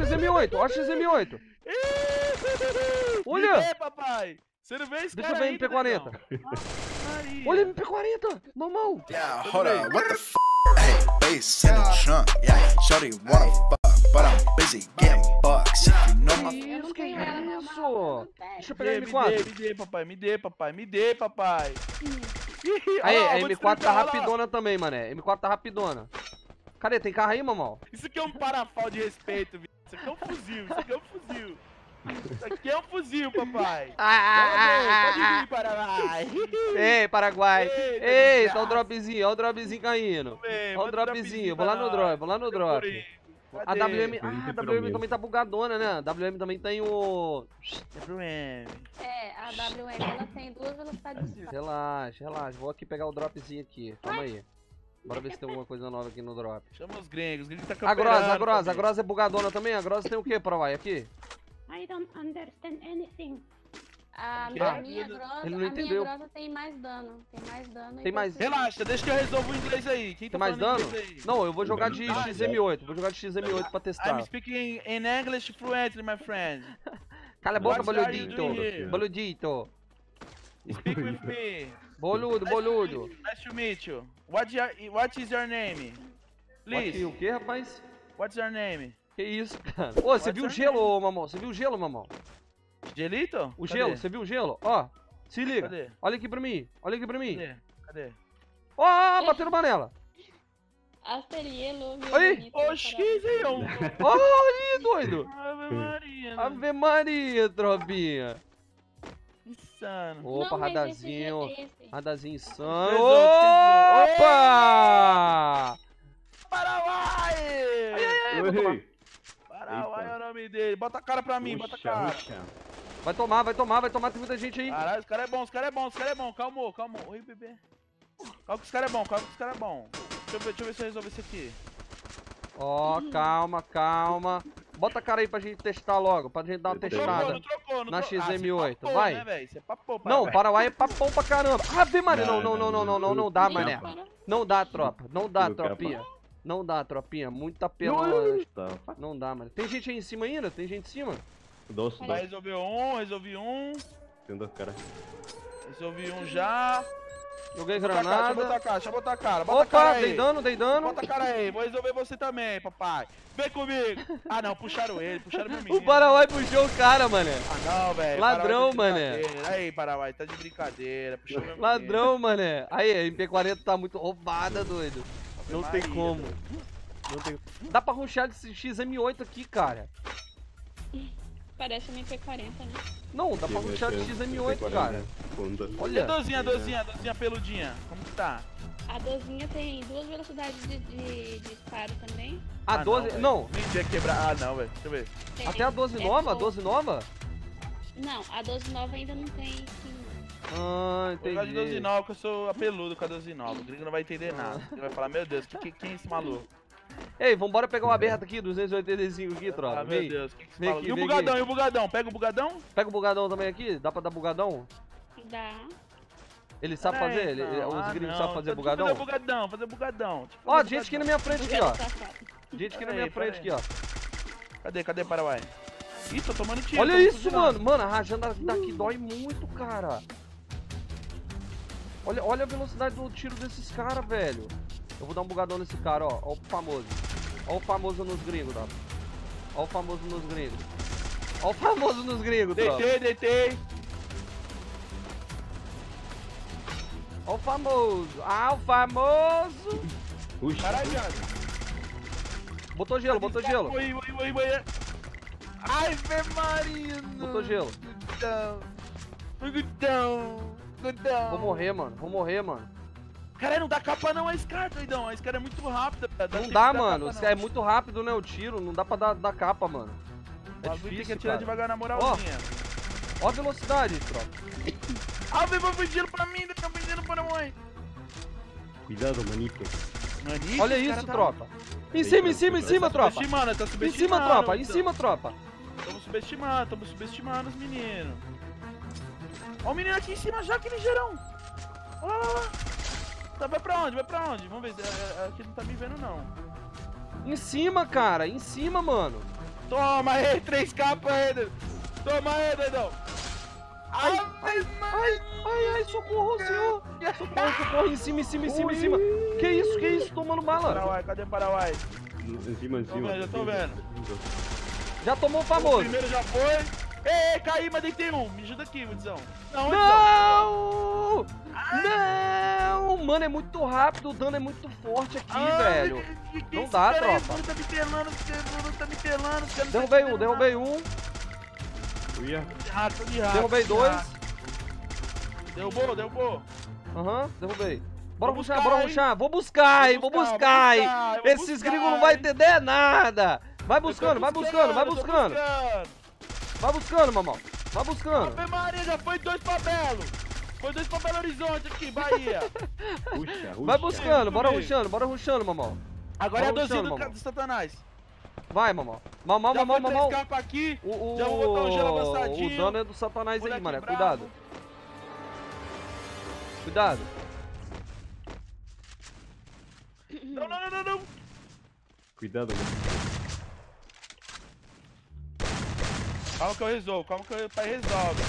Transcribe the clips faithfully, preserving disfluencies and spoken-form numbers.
X M oito, ó a X M oito. Olha! Me vê, papai! Você não vê esse Deixa eu cara ver ainda, M P quarenta. Maria. Olha M P quarenta, mamão. Yeah, hold up, what the f? Hey, bass in the trunk. Yeah, shorty wanna fuck, but I'm busy getting bucks. You know my. Que isso, que isso? Deixa eu Me pegar dê, M me quatro. dê, me dê, papai, me dê, papai, me dê, papai. Ih, Aí, olha lá, a vou M quatro tá destruir, olha lá. rapidona também, mané. M quatro tá rapidona. Cadê? Tem carro aí, mamão? Isso aqui é um parafal de respeito, viu? Isso aqui é um fuzil, isso aqui é um fuzil. Isso aqui é um fuzil, papai. Ah, Pode vir, Paraguai. Ei, Paraguai. Eita, Ei, desgraça. tá o dropzinho, ó o dropzinho caindo. Vem, Ó o manda um dropzinho, vou lá no pra drop, nós. vou lá no Procura drop. aí. A Cadê? W M, Ele ah, a tem W M pelo também tá bugadona, né? A W M também tem o... W M. É, a W M ela tem duas velocidades diferentes. Relaxa, relaxa, vou aqui pegar o dropzinho aqui, calma aí. Bora ver se tem alguma coisa nova aqui no drop. Chama os gringos, os gringos tá A camperando. Grosa, a Grosa, a família. Grosa é bugadona também? A Grosa tem o que, Paraguai, aqui? I don't understand anything. A, Que? a minha grossa, Ele a não entendeu. minha grossa tem mais dano. Tem mais dano. e Tem mais- precisa- Relaxa, deixa que eu resolvo o inglês aí. Quem tá Tem mais falando dano? inglês aí? Não, eu vou jogar de Ah, X M oito, vou jogar de X M oito pra I'm testar. speaking in English fluently, my friend. Cala a boca, What are you doing boludito. here? Boludito. Speak with me. Boludo, boludo. Nice to meet you. What, your, what is your name? Aqui, Please, o que, rapaz? what's your name? Que isso, cara? Ô, você viu o gelo, ô, mamão? Você viu o gelo, mamão? Gelito? O Cadê? gelo, você viu o gelo? Ó, se liga. Cadê? Olha aqui pra mim, olha aqui pra mim. Cadê? Cadê? Ó, bateu na panela. Asterielo, Aí. Oxi, Zion. Ó, aí, doido. Ave Maria. né? Ave Maria, tropinha. Insano. Opa, radazinho. Radazinho insano. Tesouro, tesouro. Opa! Paraguai! Oi. Paraguai Eita. é o nome dele. Bota a cara pra mim, bota a Puxa, cara. puxa. Vai tomar, vai tomar, vai tomar, tem muita gente aí. Caralho, os caras é bom, os caras é bom, os caras é bom. Calmou, calmou. Oi, bebê. Calma que os caras é bom, calma que os caras é bom. Deixa eu, ver, deixa eu ver se eu resolvo isso aqui. Ó, calma, calma. Bota a cara aí pra gente testar logo, pra gente dar uma Trocou, Trocou, testada. não trocou, não Na trocou. X M oito, Ah, você vai. papou, né, velho? Você papou, Não, Paraguai. Paraguai é papão pra caramba. Ave Maria, não, não, não, não, não, não, não dá, Não, mané. não. Não dá, tropa. Não dá, Eu quero tropinha. Não dá, tropinha. Muita pena. Tá. Não dá, mano. Tem gente aí em cima ainda? Tem gente em cima? Doce, Vai doce. resolver um, resolvi um. Tendo a cara. Resolvi um já. Joguei Bota a cara, deixa eu botar granada. a cara, deixa eu botar a cara. Bota a Opa, cara aí. dei dano, dei dano. Bota a cara aí, vou resolver você também, papai. Vem comigo. Ah, não, puxaram ele, puxaram meu menino. O Paraguai puxou o cara, mané. Ah, não, velho. Ladrão, Paraguai tá de mané. brincadeira. Aí, Paraguai, tá de brincadeira. Puxou meu menino. Ladrão, mané. Aí, a M P quarenta tá muito roubada, doido. Ave Não tem Maria, como. doido. Não tem... Dá pra rushar desse X M oito aqui, cara. Parece um M P quarenta, né? Não, dá pra rushar de X M oito, cara. Conta. E a Olha. dozinha, a dozinha, a dozinha peludinha? Como que tá? A dozinha tem duas velocidades de, de, de disparo também. A Ah, doze... velho. Não, Nem tinha que quebrar. Ah, não, velho. Deixa eu ver. Tem- até a doze é nova? A full. doze nova? Não, a doze nova ainda não tem skin. Ah, Vou jogar de doze entendi. nova, que eu sou apeludo com a doze nova. O gringo não vai entender nada. Ele vai falar, meu Deus, que, que, quem é esse maluco? Ei, vambora pegar uma aberta aqui, duzentos e oitenta e cinco aqui, Ah, tropa. meu Vem. Deus, que que esse vem maluco? aqui, E o vem bugadão, aqui. e o bugadão? Pega o bugadão? Pega o bugadão também aqui, dá pra dar bugadão? Dá. Ele sabe Peraí, fazer? Ele, então. os Ah, gringos não. sabem fazer Então, bugadão? Fazer bugadão, fazer bugadão. Deixa eu Ó, fazer gente aqui na bugadão. minha frente aqui, ó. Safado. Gente aqui na Pera minha aí, frente aqui, pera ó. Cadê, cadê Paraguai? Ih, tô tomando tiro. Olha tô isso, fuzilando. mano. Mano, a rajada daqui dói muito, cara. Olha, olha a velocidade do tiro desses caras, velho. Eu vou dar um bugadão nesse cara, ó. Ó o famoso. Ó o famoso nos gringos, ó. Ó o famoso nos gringos. Ó o famoso nos gringos, tropa. Deitei, deitei. Ó o famoso. Ah, o famoso. Puxa. Caralho, viado. Botou gelo, botou gelo. Oi, oi, oi, oi. Ai, Ave Maria. Botou gelo. Gudão. Gudão. Gudão. Vou morrer, mano. Vou morrer, mano. Cara, não dá capa não a Scar, doidão. A Scar é muito rápida. Não dá, mano. É muito rápido, né, o tiro. Não dá pra dar, dar capa, mano. É Tem que difícil, atirar cara. devagar na moralzinha. Ó a velocidade, tropa. Ah, vem pedindo pra mim, tá pedindo pra mãe. Cuidado, manito. Manito, Olha esse isso, cara tá- tropa. Em cima, em cima, em cima, Tá tropa. subestimando, tá Em subestimando. cima, tropa. Em então. cima, tropa. Tamo subestimando, tamo subestimando os meninos. Ó o menino aqui em cima já, que ligeirão. Olha lá, lá, lá. Tá, vai pra onde? Vai pra onde? Vamos ver. é, é, Aqui não tá me vendo, não. Em cima, cara. Em cima, mano. Toma aí, três capas aí, doidão. Toma aí, doidão. Ai, ai, ai, ai, ai, socorro, senhor. Socorro, socorro, em cima, em cima, em cima, em cima. Que isso, que isso, tomando bala. Paraguai, cadê o Paraguai? Encima, encima. vendo, já tô vendo. Já tomou o O famoso. primeiro já foi. Ei, ei, caí, mas deitei um. Me ajuda aqui, Wodzão. Não, Wodzão. Não! Não! Mano, é muito rápido, o dano é muito forte aqui, Ai, velho. que- que Não esse dá, cara aí, tropa. o Bruno tá me pelando, o Bruno tá me pelando. esse cara não tá Derrubei um, entendendo derrubei um, Uia. nada. Tô de rato, tô de rato, derrubei tô de dois. rato. Derrubou, derrubou. Aham, derrubei. Bora Vou rushar, buscar, bora hein? rushar. Vou buscar, hein, vou Vou buscar, hein. buscar, eu vou Esses buscar, gringos não vai hein. entender nada. Vai Eu tô buscando, vai buscando, vai eu tô buscando. Vai buscando, mamão. Vai buscando. Ave Maria, já foi dois pra Belo. Foi dois pra Belo Horizonte aqui, Bahia. Puxa, puxa. Vai buscando, bora comigo. rushando, bora rushando, mamão. Agora é a Vamos dozinha puxando, do, ca- mamão. do Satanás. Vai, mamão. Mamão, Já mamão, foi três mamão. capas aqui. O, o, Já vou botar o gelo avançadinho. o dano é do satanás aí, Moleque mano. bravo. Cuidado. Cuidado. Não, não, não, não, não. Cuidado, mano. Calma que eu resolvo, calma que o pai resolve.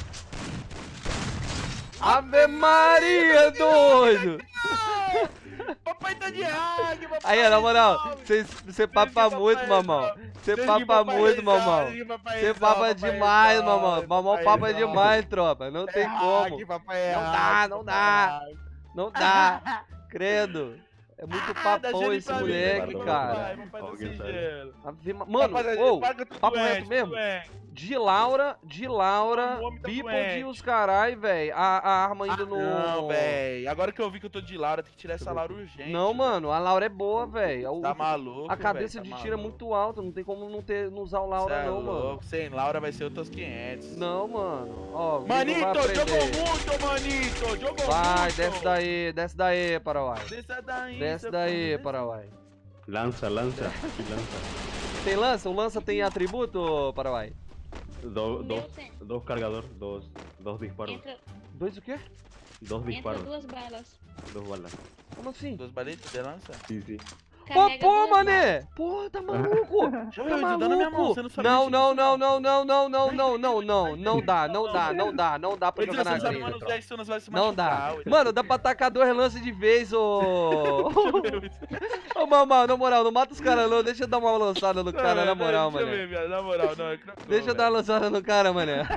Ave Maria, doido! Papai tá de hack, papai. Aí, na moral, resolve. você papa que muito, papai mamão. resolve. Você Desde que papa papai muito, resolve, mamão. desde que papai Você resolve, papa papai demais, resolve, mamão. Mamão papai papa resolve. demais, tropa. Não tem É como. hack, papai é Não hack, dá, não papai dá. é hack. Não dá. Credo. É muito Ah, dá papão gelo esse pra mim, moleque, papai, cara. Papai, papai dá Alguém sem sabe. gelo. Ave Ma- Mano, Papai, ô, papai, tô papo doente, reto tô mesmo. doente. De Laura, de Laura, O homem tá People doente. de os carai, velho. A, a arma ainda Ah, no. Não, véi. Agora que eu vi que eu tô de Laura, tem que tirar essa Laura urgente. Não, véi. mano, a Laura é boa, velho. Tá maluco, A cabeça véi, de tá tiro é maluco. muito alta, não tem como não, ter, não usar o Cê Laura, é não, mano. louco. Sem Laura vai ser outros quinhentos. Não, mano. Ó, o Vitor Manito, vai jogou aprender. muito, Manito. Jogou Vai, muito. desce daí, desce daí, Paraguai. Desce daí, Desce seu daí, filho, Paraguai. Lança, lança. Aqui, lança. Tem lança? O lança tem atributo, Paraguai? Do, O dos, meu tem. dos cargadores, dos, dos disparos. Entra, Dois o quê? Dos entra disparos, duas balas. dos balas. Como assim? Dos balitos de lança? Sí, sí. Pô, Carrega pô, duas mané! Porra, tá maluco? Deixa eu Tá ver, eu tô dando minha mão, maluco? você não sabe Não, mexer não, nisso, não, não, não, não, não, não, não, não, não dá, não Não, dá, não. não dá, não dá, não dá pra Edson, jogar você na sabe gringa. manusear isso, nós vai se Não machucar, dá. Edson. Mano, dá pra tacar dois lances de vez, ô. Deixa eu ver, Edson. Ô, mamão, na moral, não mata os caras não, deixa eu dar uma lançada no cara, Não, na não, moral, deixa eu mano. ver, viado, na moral, não, é que não- Deixa eu não, dar uma velho. lançada no cara, mané.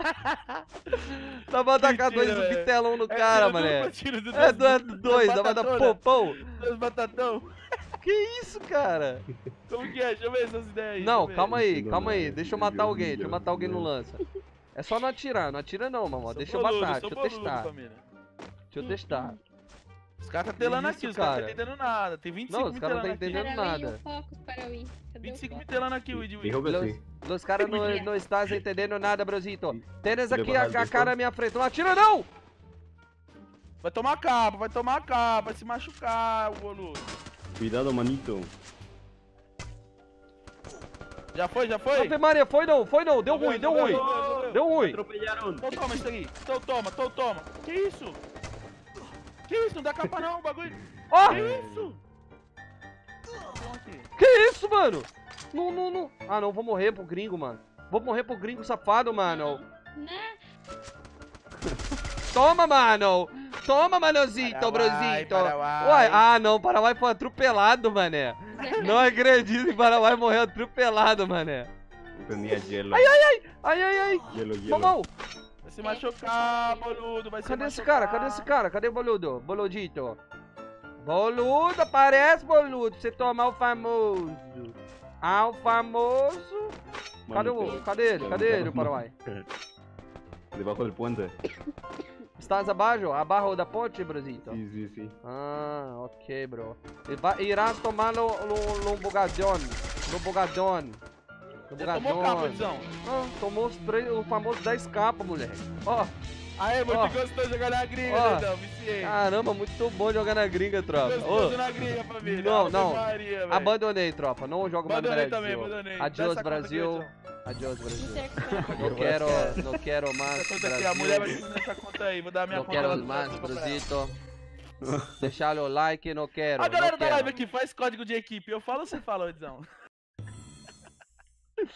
Dá pra tacar dois Mentira, velho. bitelão no É cara, tiro mané. duplo, tiro de É duas- do- dois, dá pra dar batatona, popão. Dois batatão. Que isso, cara? Como que é? Deixa eu ver essas ideias aí. Não, deixa eu ver. calma aí, Não, calma não, aí. é Deixa eu matar Deus, alguém, deixa eu Deus, matar alguém no Deus. lança. É só não atirar, não atira não, mamão. Sou Deixa eu boludo, matar, sou deixa eu boludo, testar. família. Deixa eu testar. Os caras tá telando Isso, aqui, os caras cara. não tá entendendo nada. Tem vinte e cinco Não, os me caras não telando tá aqui. entendendo Para nada. o Focus, para o I. Cadê vinte e o cinco me Focus? telando aqui, Wid Dijo que Los, sí. los caras não, não estão entendendo nada, brosito. Tênis aqui Levar a, a razão. cara na minha frente. Não atira não! Vai tomar capa, vai tomar capa, vai se machucar, o boludo. Cuidado, manito. Já foi, já foi? Ave Maria, foi não, foi não. Deu Tô ruim, vendo, deu tô ruim. vendo, tô vendo, tô vendo. Deu ruim. Atropellaron. Então toma isso aí. Então toma, então toma. Que isso? Que isso? Não dá capa não, o bagulho. Ó, Que isso? Tá bom aqui. que isso, mano? Não, não, não. Ah, não, vou morrer pro gringo, mano. Vou morrer pro gringo safado, mano. Né? Toma, mano. Toma, manozito, Paraguai, brosito. Paraguai. Uai, ah, não, Paraguai foi atropelado, mané. Não acredito que Paraguai morreu atropelado, mané. Tenía hielo. Ai, ai, ai. Hielo, hielo. Mamão, Vai se machucar, boludo, vai se cadê esse machucar. cara? Cadê esse cara? Cadê o boludo? Boludito. Boludo, aparece, boludo. Você tomar o famoso. Ah, o famoso. Cadê, o, Manito. cadê ele? Cadê ele, o Paraguai? Debajo del puente. Estás abaixo? Abaixo da ponte, brosito? Sí, sí, sí. Ah, ok, bro. Ele vai, irá tomar no, no, no bugadão. No bugadão. No Já tomou capa, bugadão. Edson? Ah, tomou os três, o famoso dez capas, moleque. Ó, Aê, muito Ó. gostoso jogar na gringa, Ó. Dedão, viciei. caramba, muito bom jogar na gringa, tropa. Gostoso Ô, na gringa, família. não, Ave não. Maria, velho. abandonei, tropa. Não jogo mais no Abandonei Brasil. também, abandonei. Dá Adiós, essa conta aqui, Brasil. Edson. Adiós, Brasil. Intersecção. Não quero, não quero mais Essa conta aqui, a mulher vai Brasil. te nessa conta aí. Vou dar a minha Não conta lá quero no mais Brasil pra ela. Brasito. Deixar o like, não quero. A galera não da quero. live aqui faz código de equipe. Eu falo ou você fala, Edzão?